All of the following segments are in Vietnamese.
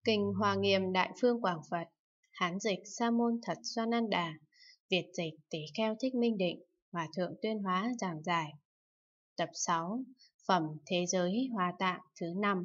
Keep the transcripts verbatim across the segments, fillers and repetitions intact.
Kinh Hoa Nghiêm Đại Phương Quảng Phật, Hán dịch Sa môn Thật Doananda, Việt dịch Tỷ Kheo Thích Minh Định, Hòa thượng Tuyên Hóa giảng giải. Tập sáu, Phẩm Thế giới Hoa Tạng thứ năm.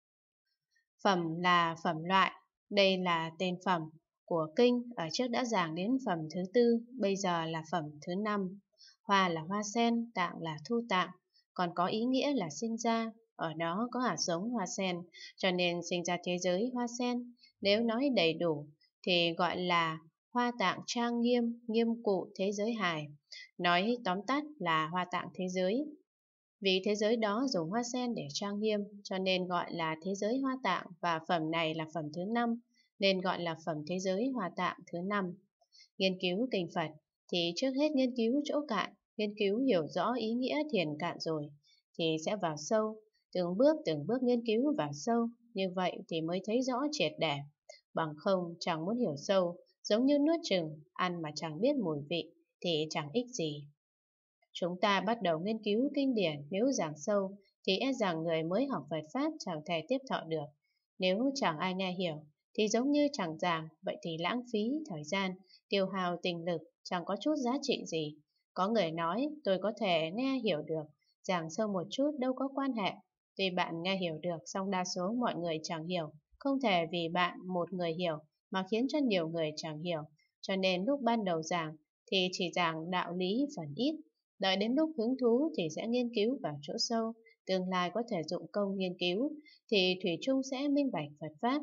Phẩm là phẩm loại, đây là tên phẩm của kinh, ở trước đã giảng đến phẩm thứ tư, bây giờ là phẩm thứ năm. Hoa là hoa sen, tạng là thu tạng, còn có ý nghĩa là sinh ra, ở đó có hạt giống hoa sen, cho nên sinh ra thế giới hoa sen. Nếu nói đầy đủ thì gọi là hoa tạng trang nghiêm, nghiêm cụ thế giới hài. Nói tóm tắt là hoa tạng thế giới. Vì thế giới đó dùng hoa sen để trang nghiêm, cho nên gọi là thế giới hoa tạng, và phẩm này là phẩm thứ năm, nên gọi là phẩm thế giới hoa tạng thứ năm. Nghiên cứu kinh Phật thì trước hết nghiên cứu chỗ cạn, nghiên cứu hiểu rõ ý nghĩa thiền cạn rồi, thì sẽ vào sâu, từng bước từng bước nghiên cứu vào sâu, như vậy thì mới thấy rõ triệt để. Bằng không chẳng muốn hiểu sâu, giống như nuốt chừng, ăn mà chẳng biết mùi vị thì chẳng ích gì. Chúng ta bắt đầu nghiên cứu kinh điển, nếu giảng sâu thì e rằng người mới học Phật Pháp chẳng thể tiếp thọ được. Nếu chẳng ai nghe hiểu thì giống như chẳng giảng, vậy thì lãng phí thời gian, tiêu hao tình lực, chẳng có chút giá trị gì. Có người nói tôi có thể nghe hiểu được, giảng sâu một chút đâu có quan hệ. Tuy bạn nghe hiểu được, song đa số mọi người chẳng hiểu. Không thể vì bạn một người hiểu mà khiến cho nhiều người chẳng hiểu. Cho nên lúc ban đầu giảng thì chỉ giảng đạo lý phần ít. Đợi đến lúc hứng thú thì sẽ nghiên cứu vào chỗ sâu, tương lai có thể dụng công nghiên cứu, thì thủy chung sẽ minh bạch Phật Pháp.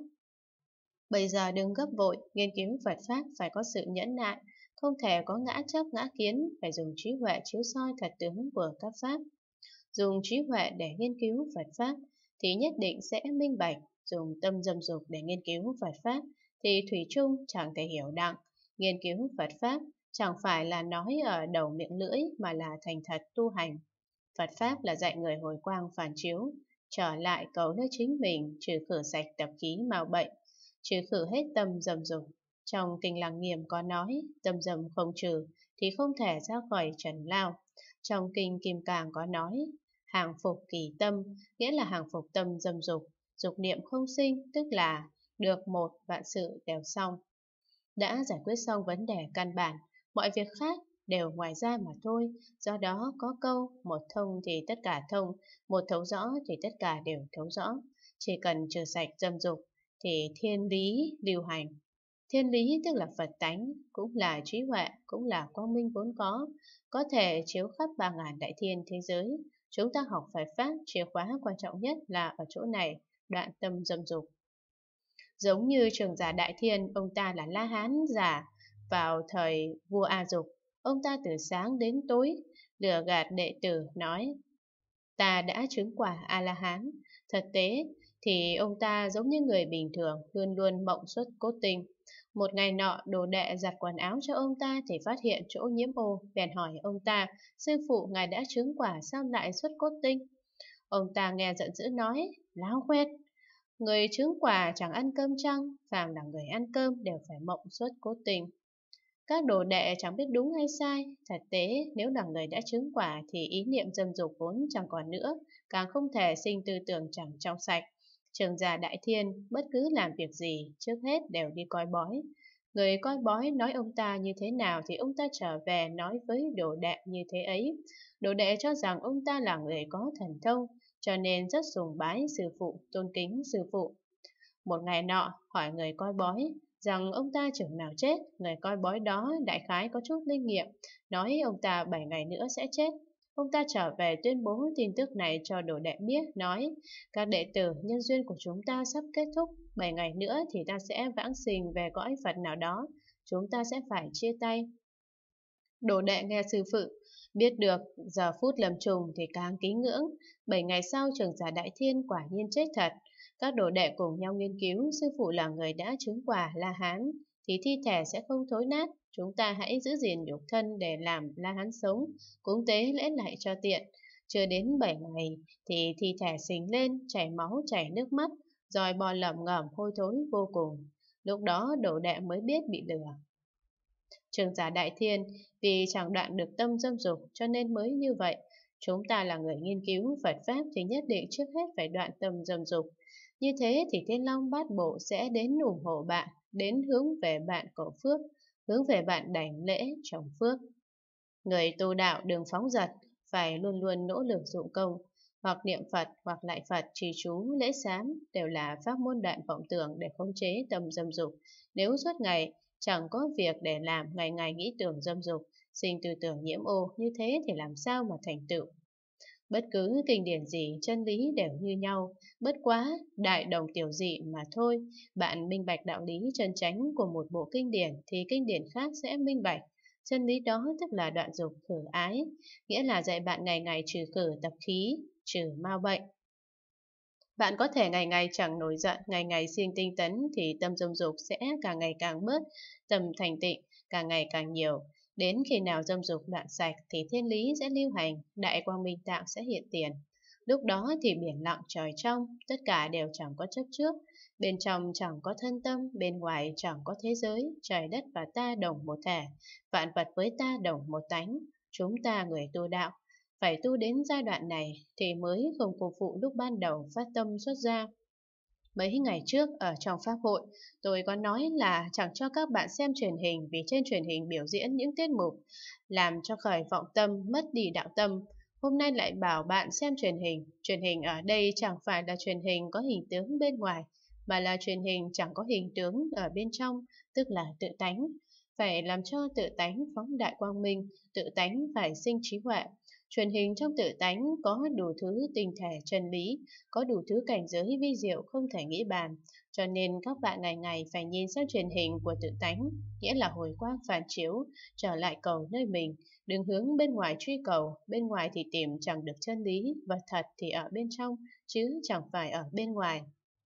Bây giờ đừng gấp vội, nghiên cứu Phật Pháp phải có sự nhẫn nại, không thể có ngã chấp ngã kiến, phải dùng trí huệ chiếu soi thật tướng của các Pháp. Dùng trí huệ để nghiên cứu Phật Pháp thì nhất định sẽ minh bạch, dùng tâm dâm dục để nghiên cứu Phật Pháp thì thủy chung chẳng thể hiểu đặng. Nghiên cứu Phật Pháp chẳng phải là nói ở đầu miệng lưỡi mà là thành thật tu hành. Phật Pháp là dạy người hồi quang phản chiếu, trở lại cầu nơi chính mình, trừ khử sạch tập khí mào bệnh, trừ khử hết tâm dâm dục. Trong Kinh Lăng Nghiêm có nói, tâm dâm không trừ thì không thể ra khỏi trần lao. Trong Kinh Kim Cang có nói, hàng phục kỳ tâm, nghĩa là hàng phục tâm dâm dục, dục niệm không sinh, tức là được một vạn sự đều xong. Đã giải quyết xong vấn đề căn bản, mọi việc khác đều ngoài ra mà thôi. Do đó có câu, một thông thì tất cả thông, một thấu rõ thì tất cả đều thấu rõ. Chỉ cần trừ sạch dâm dục thì thiên lý lưu hành. Thiên lý tức là Phật tánh, cũng là trí huệ, cũng là quang minh vốn có, có thể chiếu khắp ba ngàn đại thiên thế giới. Chúng ta học Phật Pháp, chìa khóa quan trọng nhất là ở chỗ này, đoạn tâm dâm dục. Giống như Trưởng Giả Đại Thiên, ông ta là La Hán giả vào thời vua A Dục. Ông ta từ sáng đến tối lừa gạt đệ tử nói ta đã chứng quả A-la-hán. Thực tế thì ông ta giống như người bình thường, luôn luôn mộng xuất cốt tinh. Một ngày nọ, đồ đệ giặt quần áo cho ông ta thì phát hiện chỗ nhiễm ô, bèn hỏi ông ta, sư phụ ngài đã chứng quả sao lại xuất cốt tinh? Ông ta nghe giận dữ nói, láo quét, người chứng quả chẳng ăn cơm chăng? Phàm là người ăn cơm đều phải mộng xuất cốt tinh. Các đồ đệ chẳng biết đúng hay sai. Thật tế, nếu là người đã chứng quả thì ý niệm dâm dục vốn chẳng còn nữa, càng không thể sinh tư tưởng chẳng trong sạch. Trưởng Giả Đại Thiên bất cứ làm việc gì, trước hết đều đi coi bói. Người coi bói nói ông ta như thế nào thì ông ta trở về nói với đồ đệ như thế ấy. Đồ đệ cho rằng ông ta là người có thần thông, cho nên rất sùng bái sư phụ, tôn kính sư phụ. Một ngày nọ, hỏi người coi bói rằng ông ta chừng nào chết. Người coi bói đó đại khái có chút linh nghiệm, nói ông ta bảy ngày nữa sẽ chết. Ông ta trở về tuyên bố tin tức này cho đồ đệ biết, nói các đệ tử, nhân duyên của chúng ta sắp kết thúc, bảy ngày nữa thì ta sẽ vãng sinh về cõi Phật nào đó, chúng ta sẽ phải chia tay. Đồ đệ nghe sư phụ biết được giờ phút lâm trùng thì càng kính ngưỡng. Bảy ngày sau, Trưởng Giả Đại Thiên quả nhiên chết thật. Các đồ đệ cùng nhau nghiên cứu, sư phụ là người đã chứng quả La-hán thì thi thể sẽ không thối nát. Chúng ta hãy giữ gìn nhục thân để làm La-hán sống, cúng tế lễ lạy cho tiện. Chưa đến bảy ngày thì thi thể xình lên, chảy máu chảy nước mắt, rồi bò lẩm ngẩm hôi thối vô cùng. Lúc đó đồ đệ mới biết bị lừa. Trưởng Giả Đại Thiên vì chẳng đoạn được tâm dâm dục cho nên mới như vậy. Chúng ta là người nghiên cứu Phật Pháp thì nhất định trước hết phải đoạn tâm dâm dục. Như thế thì Thiên Long Bát Bộ sẽ đến ủng hộ bạn, đến hướng về bạn cầu phước, hướng về bạn đảnh lễ trồng phước. Người tu đạo đừng phóng dật, phải luôn luôn nỗ lực dụng công, hoặc niệm Phật hoặc lại Phật, trì chú, lễ sám đều là pháp môn đoạn vọng tưởng để khống chế tâm dâm dục. Nếu suốt ngày chẳng có việc để làm, ngày ngày nghĩ tưởng dâm dục, sinh tư tưởng nhiễm ô, như thế thì làm sao mà thành tựu. Bất cứ kinh điển gì, chân lý đều như nhau, bất quá đại đồng tiểu dị mà thôi. Bạn minh bạch đạo lý chân chánh của một bộ kinh điển thì kinh điển khác sẽ minh bạch. Chân lý đó tức là đoạn dục khử ái, nghĩa là dạy bạn ngày ngày trừ khử tập khí, trừ ma bệnh. Bạn có thể ngày ngày chẳng nổi giận, ngày ngày siêng tinh tấn thì tâm dâm dục sẽ càng ngày càng bớt, tâm thành tịnh càng ngày càng nhiều. Đến khi nào dâm dục đoạn sạch thì thiên lý sẽ lưu hành, đại quang minh tạng sẽ hiện tiền. Lúc đó thì biển lặng trời trong, tất cả đều chẳng có chấp trước. Bên trong chẳng có thân tâm, bên ngoài chẳng có thế giới, trời đất và ta đồng một thể, vạn vật với ta đồng một tánh. Chúng ta người tu đạo phải tu đến giai đoạn này thì mới không phục vụ lúc ban đầu phát tâm xuất gia. Mấy ngày trước ở trong pháp hội, tôi có nói là chẳng cho các bạn xem truyền hình vì trên truyền hình biểu diễn những tiết mục làm cho khởi vọng tâm, mất đi đạo tâm. Hôm nay lại bảo bạn xem truyền hình. Truyền hình ở đây chẳng phải là truyền hình có hình tướng bên ngoài, mà là truyền hình chẳng có hình tướng ở bên trong, tức là tự tánh. Phải làm cho tự tánh phóng đại quang minh, tự tánh phải sinh trí huệ. Truyền hình trong tự tánh có đủ thứ tinh thể chân lý, có đủ thứ cảnh giới vi diệu không thể nghĩ bàn, cho nên các bạn ngày ngày phải nhìn sang truyền hình của tự tánh, nghĩa là hồi quang phản chiếu, trở lại cầu nơi mình, đừng hướng bên ngoài truy cầu, bên ngoài thì tìm chẳng được chân lý, vật thật thì ở bên trong, chứ chẳng phải ở bên ngoài.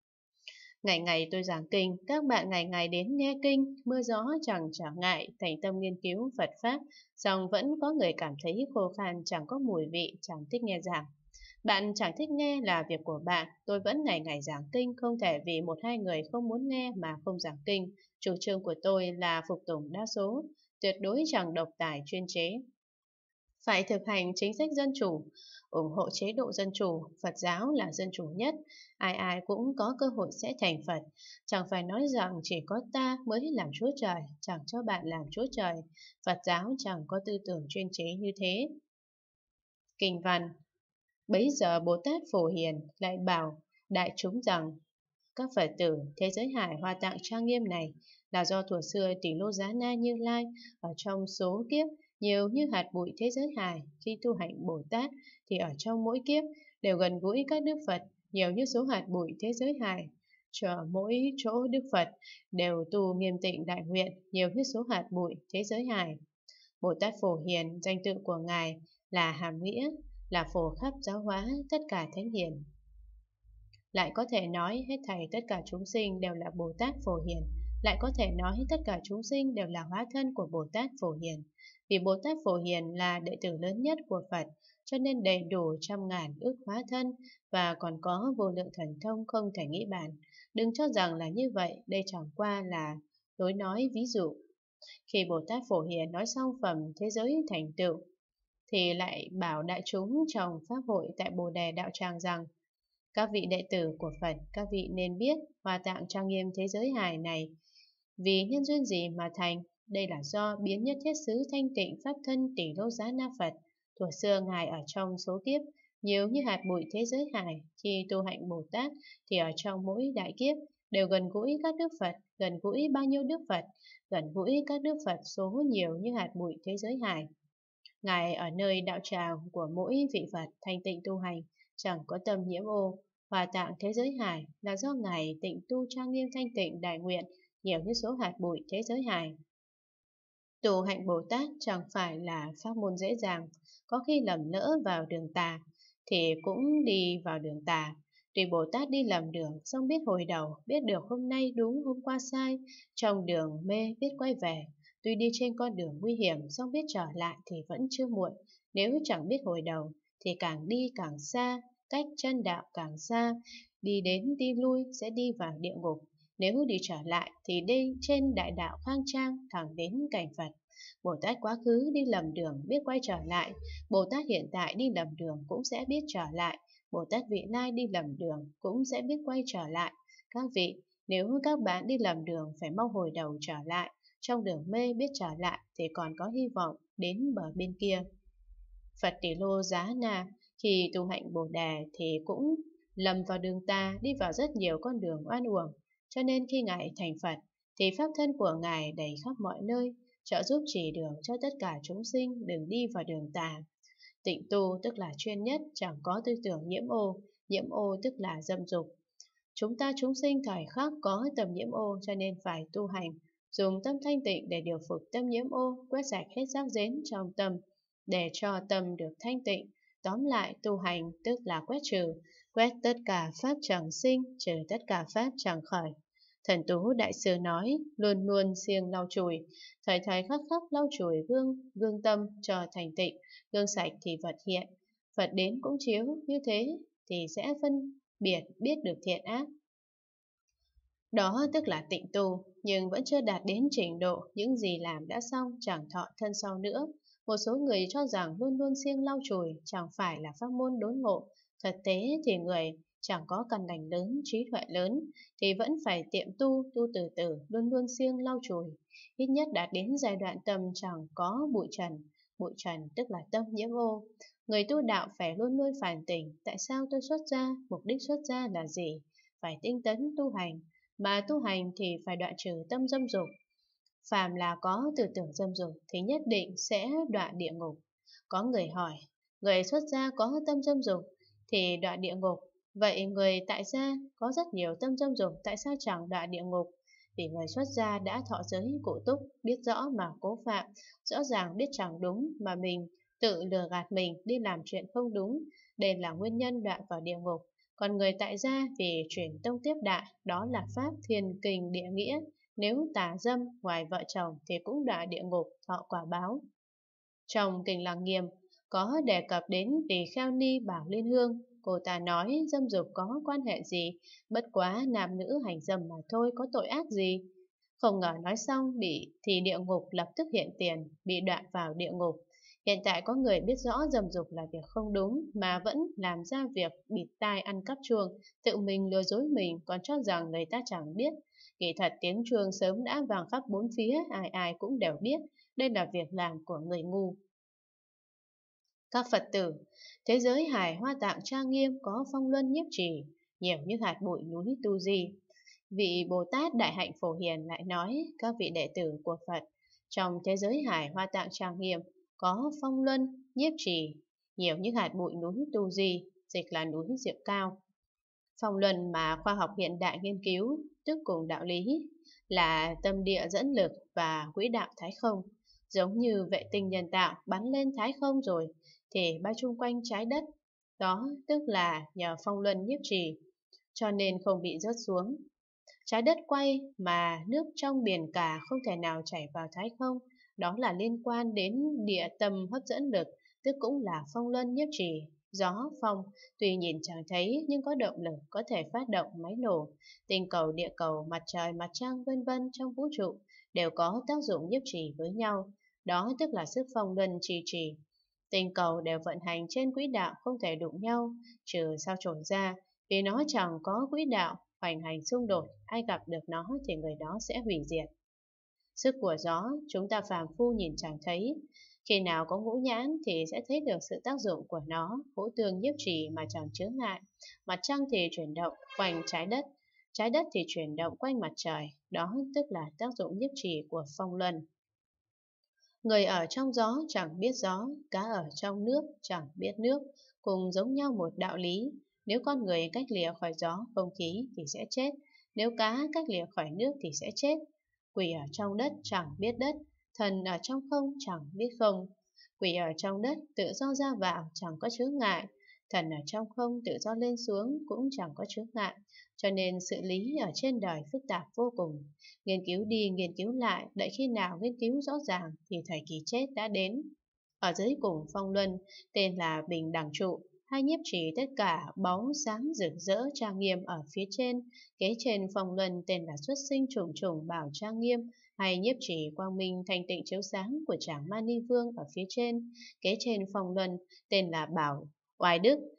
Ngày ngày tôi giảng kinh, các bạn ngày ngày đến nghe kinh, mưa gió chẳng trở ngại, thành tâm nghiên cứu Phật Pháp, song vẫn có người cảm thấy khô khan, chẳng có mùi vị, chẳng thích nghe giảng. Bạn chẳng thích nghe là việc của bạn, tôi vẫn ngày ngày giảng kinh, không thể vì một hai người không muốn nghe mà không giảng kinh. Chủ trương của tôi là phục tùng đa số, tuyệt đối chẳng độc tài chuyên chế. Phải thực hành chính sách dân chủ, ủng hộ chế độ dân chủ, Phật giáo là dân chủ nhất, ai ai cũng có cơ hội sẽ thành Phật. Chẳng phải nói rằng chỉ có ta mới làm Chúa Trời, chẳng cho bạn làm Chúa Trời, Phật giáo chẳng có tư tưởng chuyên chế như thế. Kinh văn. Bấy giờ Bồ Tát Phổ Hiền lại bảo đại chúng rằng các Phật tử thế giới hải Hoa Tạng trang nghiêm này là do thuở xưa Tỷ Lô Giá Na Như Lai ở trong số kiếp nhiều như hạt bụi thế giới hải, khi tu hành Bồ Tát thì ở trong mỗi kiếp đều gần gũi các Đức Phật nhiều như số hạt bụi thế giới hải. Cho mỗi chỗ Đức Phật đều tu nghiêm tịnh đại nguyện nhiều như số hạt bụi thế giới hải. Bồ Tát Phổ Hiền danh tự của Ngài là hàm nghĩa là phổ khắp giáo hóa tất cả thánh hiền. Lại có thể nói hết thảy tất cả chúng sinh đều là Bồ Tát Phổ Hiền. Lại có thể nói tất cả chúng sinh đều là hóa thân của Bồ Tát Phổ Hiền. Vì Bồ Tát Phổ Hiền là đệ tử lớn nhất của Phật, cho nên đầy đủ trăm ngàn ức hóa thân và còn có vô lượng thần thông không thể nghĩ bàn. Đừng cho rằng là như vậy, đây chẳng qua là lối nói ví dụ. Khi Bồ Tát Phổ Hiền nói xong phẩm thế giới thành tựu, thì lại bảo đại chúng trong pháp hội tại Bồ Đề Đạo Tràng rằng các vị đệ tử của Phật, các vị nên biết Hoa Tạng trang nghiêm thế giới hài này vì nhân duyên gì mà thành. Đây là do biến nhất thiết xứ thanh tịnh pháp thân Tỷ Lô Giá Na Phật. Thuở xưa Ngài ở trong số kiếp nhiều như hạt bụi thế giới hài, khi tu hạnh Bồ Tát thì ở trong mỗi đại kiếp đều gần gũi các Đức Phật, gần gũi bao nhiêu Đức Phật, gần gũi các Đức Phật số nhiều như hạt bụi thế giới hài. Ngài ở nơi đạo tràng của mỗi vị Phật thanh tịnh tu hành, chẳng có tâm nhiễm ô. Hoa Tạng thế giới hải là do Ngài tịnh tu trang nghiêm thanh tịnh đại nguyện nhiều như số hạt bụi thế giới hải. Tu hạnh Bồ Tát chẳng phải là pháp môn dễ dàng, có khi lầm lỡ vào đường tà thì cũng đi vào đường tà. Tuy Bồ Tát đi lầm đường, xong biết hồi đầu, biết được hôm nay đúng hôm qua sai, trong đường mê biết quay về. Tuy đi trên con đường nguy hiểm, xong biết trở lại thì vẫn chưa muộn. Nếu chẳng biết hồi đầu thì càng đi càng xa, cách chân đạo càng xa, đi đến đi lui sẽ đi vào địa ngục. Nếu đi trở lại thì đi trên đại đạo khang trang thẳng đến cảnh Phật. Bồ Tát quá khứ đi lầm đường biết quay trở lại, Bồ Tát hiện tại đi lầm đường cũng sẽ biết trở lại. Bồ Tát vị lai đi lầm đường cũng sẽ biết quay trở lại. Các vị, nếu các bạn đi lầm đường phải mau hồi đầu trở lại, trong đường mê biết trở lại thì còn có hy vọng đến bờ bên kia. Phật Tỷ Lô Giá Na khi tu hạnh Bồ Đề thì cũng lầm vào đường tà, đi vào rất nhiều con đường oan uổng. Cho nên khi Ngài thành Phật thì pháp thân của Ngài đầy khắp mọi nơi, trợ giúp chỉ đường cho tất cả chúng sinh đừng đi vào đường tà. Tịnh tu tức là chuyên nhất, chẳng có tư tưởng nhiễm ô, nhiễm ô tức là dâm dục. Chúng ta chúng sinh thời khắc có tầm nhiễm ô cho nên phải tu hành, dùng tâm thanh tịnh để điều phục tâm nhiễm ô, quét sạch hết rác rến trong tâm, để cho tâm được thanh tịnh. Tóm lại, tu hành tức là quét trừ, quét tất cả pháp chẳng sinh, trừ tất cả pháp chẳng khởi. Thần Tú Đại Sư nói, luôn luôn siêng lau chùi, thời thời khắc khắc lau chùi gương, gương tâm cho thành tịnh, gương sạch thì vật hiện. Phật đến cũng chiếu, như thế thì sẽ phân biệt biết được thiện ác. Đó tức là tịnh tu, nhưng vẫn chưa đạt đến trình độ những gì làm đã xong chẳng thọ thân sau nữa. Một số người cho rằng luôn luôn siêng lau chùi chẳng phải là pháp môn đốn ngộ. Thực tế thì người chẳng có căn lành lớn, trí tuệ lớn thì vẫn phải tiệm tu, tu từ từ, luôn luôn siêng lau chùi. Ít nhất đạt đến giai đoạn tâm chẳng có bụi trần. Bụi trần tức là tâm nhiễm ô. Người tu đạo phải luôn luôn phản tỉnh, tại sao tôi xuất gia, mục đích xuất gia là gì? Phải tinh tấn tu hành, mà tu hành thì phải đoạn trừ tâm dâm dục. Phàm là có tư tưởng dâm dục thì nhất định sẽ đọa địa ngục. Có người hỏi, người xuất gia có tâm dâm dục thì đọa địa ngục, vậy người tại gia có rất nhiều tâm dâm dục tại sao chẳng đọa địa ngục? Vì người xuất gia đã thọ giới cụ túc, biết rõ mà cố phạm, rõ ràng biết chẳng đúng mà mình tự lừa gạt mình đi làm chuyện không đúng, đây là nguyên nhân đọa vào địa ngục. Còn người tại gia vì chuyển tông tiếp đại, đó là pháp thiền kình địa nghĩa, nếu tà dâm ngoài vợ chồng thì cũng đọa địa ngục thọ quả báo. Trong kinh Lăng Nghiêm có đề cập đến Tỳ Kheo Ni Bảo Liên Hương, cô ta nói dâm dục có quan hệ gì, bất quá nam nữ hành dâm mà thôi, có tội ác gì. Không ngờ nói xong bị thì địa ngục lập tức hiện tiền, bị đọa vào địa ngục. Hiện tại có người biết rõ dâm dục là việc không đúng mà vẫn làm ra việc bịt tai ăn cắp chuông, tự mình lừa dối mình còn cho rằng người ta chẳng biết. Kỳ thật tiếng chuông sớm đã vang khắp bốn phía, ai ai cũng đều biết, đây là việc làm của người ngu. Các Phật tử, thế giới Hải Hoa Tạng trang nghiêm có phong luân nhiếp trì, nhiều như hạt bụi núi Tu Di. Vị Bồ Tát Đại Hạnh Phổ Hiền lại nói, các vị đệ tử của Phật, trong thế giới Hải Hoa Tạng trang nghiêm có phong luân nhiếp trì, nhiều như hạt bụi núi Tu Di, dịch là núi Diệu Cao. Phong luân mà khoa học hiện đại nghiên cứu, tức cùng đạo lý, là tâm địa dẫn lực và quỹ đạo thái không. Giống như vệ tinh nhân tạo bắn lên thái không rồi thì bay chung quanh trái đất. Đó tức là nhờ phong luân nhiếp trì, cho nên không bị rớt xuống. Trái đất quay mà nước trong biển cả không thể nào chảy vào thái không. Đó là liên quan đến địa tâm hấp dẫn lực, tức cũng là phong luân nhiếp trì. Gió, phong, tuy nhìn chẳng thấy nhưng có động lực có thể phát động máy nổ. Tinh cầu, địa cầu, mặt trời, mặt trăng vân vân trong vũ trụ đều có tác dụng nhiếp trì với nhau. Đó tức là sức phong luân trì trì. Tinh cầu đều vận hành trên quỹ đạo không thể đụng nhau, trừ sao chổi ra, vì nó chẳng có quỹ đạo, hoành hành xung đột, ai gặp được nó thì người đó sẽ hủy diệt. Sức của gió, chúng ta phàm phu nhìn chẳng thấy. Khi nào có ngũ nhãn thì sẽ thấy được sự tác dụng của nó, hỗ tương nhiếp trì mà chẳng chướng ngại. Mặt trăng thì chuyển động quanh trái đất, trái đất thì chuyển động quanh mặt trời, đó tức là tác dụng nhiếp trì của phong luân. Người ở trong gió chẳng biết gió, cá ở trong nước chẳng biết nước, cùng giống nhau một đạo lý. Nếu con người cách lìa khỏi gió, không khí thì sẽ chết, nếu cá cách lìa khỏi nước thì sẽ chết. Quỷ ở trong đất chẳng biết đất, thần ở trong không chẳng biết không. Quỷ ở trong đất tự do ra vào chẳng có chướng ngại, thần ở trong không tự do lên xuống cũng chẳng có chướng ngại. Cho nên sự lý ở trên đời phức tạp vô cùng. Nghiên cứu đi nghiên cứu lại, đợi khi nào nghiên cứu rõ ràng thì thời kỳ chết đã đến. Ở dưới cùng phong luân, tên là bình đẳng trụ, hay nhiếp trì tất cả bóng sáng rực rỡ trang nghiêm ở phía trên. Kế trên phong luân tên là xuất sinh trùng trùng bảo trang nghiêm, hay nhiếp trì quang minh thanh tịnh chiếu sáng của Tràng Mani Vương ở phía trên. Kế trên phong luân tên là bảo oai đức,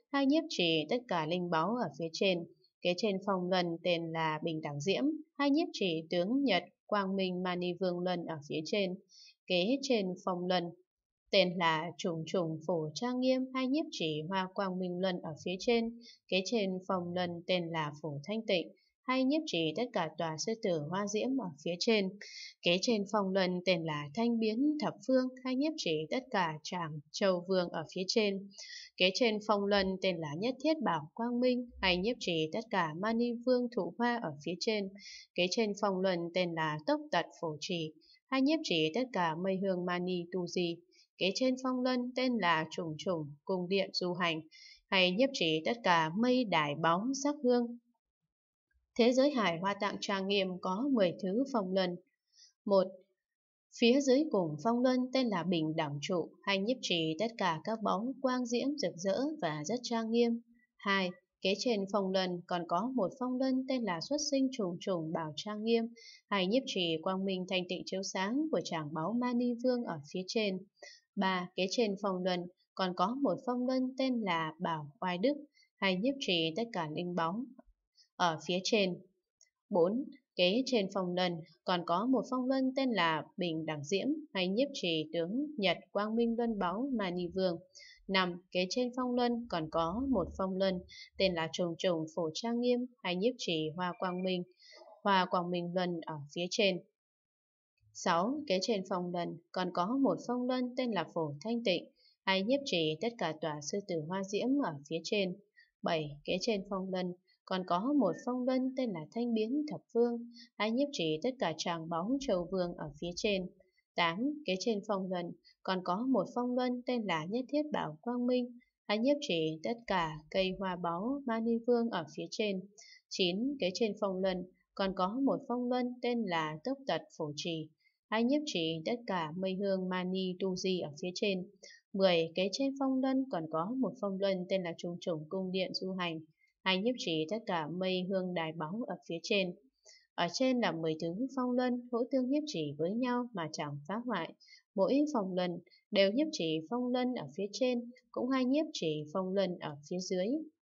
hai nhiếp trì tất cả linh báu ở phía trên. Kế trên phong luân tên là Bình Đẳng Diễm, hai nhiếp trì tướng Nhật Quang Minh Mani Vương Luân ở phía trên. Kế trên phong luân tên là Trùng Trùng Phổ Trang Nghiêm, hai nhiếp trì Hoa Quang Minh Luân ở phía trên. Kế trên phong luân tên là Phổ Thanh Tịnh, hai nhiếp trì tất cả tòa sư tử Hoa Diễm ở phía trên. Kế trên phong luân tên là Thanh Biến Thập Phương, hai nhiếp trì tất cả Tràng Châu Vương ở phía trên. Kế trên phong luân tên là Nhất Thiết Bảo Quang Minh, hay nhiếp trì tất cả Mani Vương Thụ Hoa ở phía trên. Kế trên phong luân tên là Tốc Tật Phổ Trì, hay nhiếp trì tất cả Mây Hương Mani Tu Di. Kế trên phong luân tên là Trùng Trùng Cung Điện Du Hành, hay nhiếp trì tất cả Mây Đài Bóng Sắc Hương. Thế giới hải Hoa Tạng Trang Nghiêm có mười thứ phong luân. Một. Phía dưới cùng phong luân tên là Bình Đẳng Trụ, hay nhiếp trì tất cả các bóng quang diễm rực rỡ và rất trang nghiêm. Hai. Kế trên phong luân còn có một phong luân tên là Xuất Sinh Trùng Trùng Bảo Trang Nghiêm, hay nhiếp trì quang minh thanh tịnh chiếu sáng của tràng báu Mani Vương ở phía trên. Ba. Kế trên phong luân còn có một phong luân tên là Bảo Oai Đức, hay nhiếp trì tất cả linh bóng ở phía trên. Bốn. Kế trên phong luân còn có một phong luân tên là Bình Đẳng Diễm, hay nhiếp trì tướng Nhật Quang Minh Luân Báu Mani Vương. Năm. Kế trên phong luân còn có một phong luân tên là Trùng Trùng Phổ Trang Nghiêm, hay nhiếp trì Hoa Quang Minh Hoa Quang Minh Luân ở phía trên. Sáu. Kế trên phong luân còn có một phong luân tên là Phổ Thanh Tịnh, hay nhiếp trì tất cả tòa sư tử Hoa Diễm ở phía trên. Bảy. Kế trên phong luân còn có một phong luân tên là Thanh Biến Thập Phương, hay nhiếp trì tất cả tràng báu Châu Vương ở phía trên. Tám. Kế trên phong luân còn có một phong luân tên là Nhất Thiết Bảo Quang Minh, hay nhiếp trì tất cả cây hoa báu Mani Vương ở phía trên. Chín. Kế trên phong luân còn có một phong luân tên là Tốc Tật Phổ Trì, hay nhiếp trì tất cả Mây Hương Mani Tu Di ở phía trên. Mười. Kế trên phong luân còn có một phong luân tên là Trùng Trùng Cung Điện Du Hành, hay nhiếp trì tất cả Mây Hương Đài Báu ở phía trên. Ở trên là mười thứ phong luân hỗ tương nhiếp trì với nhau mà chẳng phá hoại. Mỗi phong luân đều nhiếp trì phong luân ở phía trên, cũng hay nhiếp trì phong luân ở phía dưới.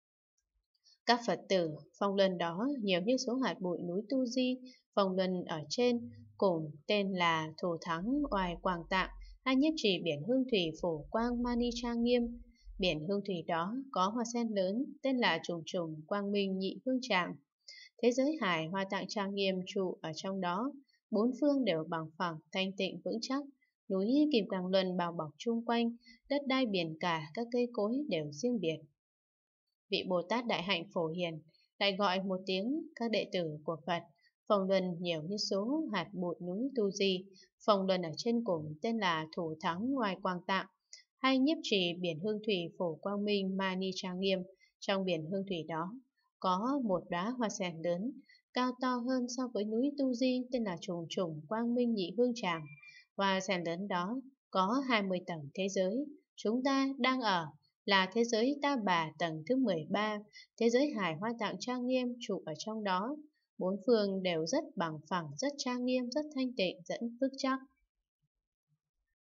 Các Phật tử, phong luân đó nhiều như số hạt bụi núi Tu Di. Phong luân ở trên cùng tên là Thù Thắng Oai Quang Tạng, hay nhiếp trì biển hương thủy Phổ Quang Mani Trang Nghiêm. Biển hương thủy đó có hoa sen lớn tên là Trùng Trùng Quang Minh Nhị Hương Tràng. Thế giới hải Hoa Tạng Trang Nghiêm trụ ở trong đó, bốn phương đều bằng phẳng, thanh tịnh vững chắc. Núi Kim Cang Luân bao bọc chung quanh, đất đai biển cả, các cây cối đều riêng biệt. Vị Bồ Tát Đại Hạnh Phổ Hiền lại gọi một tiếng các đệ tử của Phật. Phong luân nhiều như số hạt bụi núi Tu Di. Phong luân ở trên cùng tên là Thủ Thắng Oai Quang Tạng, hay nhiếp trì biển hương thủy Phổ Quang Minh Mani Trang Nghiêm. Trong biển hương thủy đó có một đóa hoa sen lớn, cao to hơn so với núi Tu Di, tên là Trùng Trùng Quang Minh Nhị Hương Tràng. Hoa sen lớn đó có hai mươi tầng thế giới. Chúng ta đang ở là thế giới Ta Bà tầng thứ mười ba, thế giới hải Hoa Tạng Trang Nghiêm trụ ở trong đó. Bốn phương đều rất bằng phẳng, rất trang nghiêm, rất thanh tịnh, rất vững chắc.